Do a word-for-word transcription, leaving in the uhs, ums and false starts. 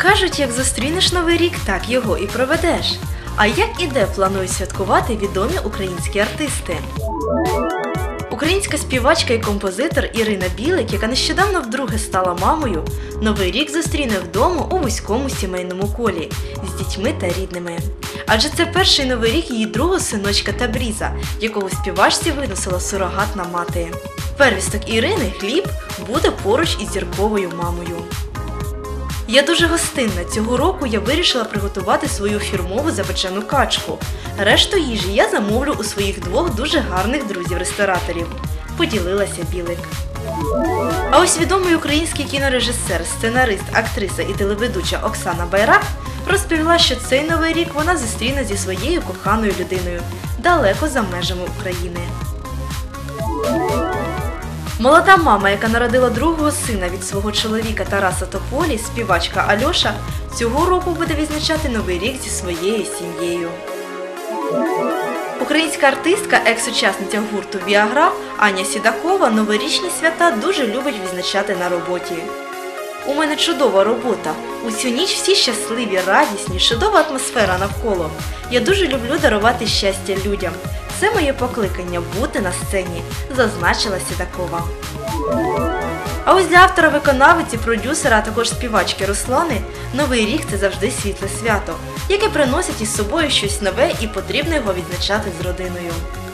Кажуть, як зустрінеш Новий рік, так його і проведеш. А як і де планують святкувати відомі українські артисти? Українська співачка і композитор Ірина Білик, яка нещодавно вдруге стала мамою, Новий рік зустріне вдома у вузькому сімейному колі з дітьми та рідними. Адже це перший Новий рік її другого синочка Табріза, якого співачці виносила сурогатна мати. Первісток Ірини, Гліб, буде поруч із зірковою мамою. Я дуже гостинна. Цього року я вирішила приготувати свою фірмову запечену качку. Решту їжі я замовлю у своїх двох дуже гарних друзів-рестораторів. Поділилася Білик. А ось відомий український кінорежисер, сценарист, актриса і телеведуча Оксана Байрак розповіла, що цей Новий рік вона зустріне зі своєю коханою людиною далеко за межами України. Молода мама, яка народила другого сина від свого чоловіка Тараса Тополі, співачка Альоша, цього року буде відзначати Новий рік зі своєю сім'єю. Українська артистка, екс-учасниця гурту «Віагра» Аня Сідакова новорічні свята дуже любить відзначати на роботі. «У мене чудова робота. Усю ніч всі щасливі, радісні, чудова атмосфера навколо. Я дуже люблю дарувати щастя людям. Це моє покликання – бути на сцені», – зазначила Сідакова. А ось для автора-виконавиці, продюсера, а також співачки Руслани Новий рік – це завжди світле свято, яке приносить із собою щось нове і потрібно його відзначати з родиною.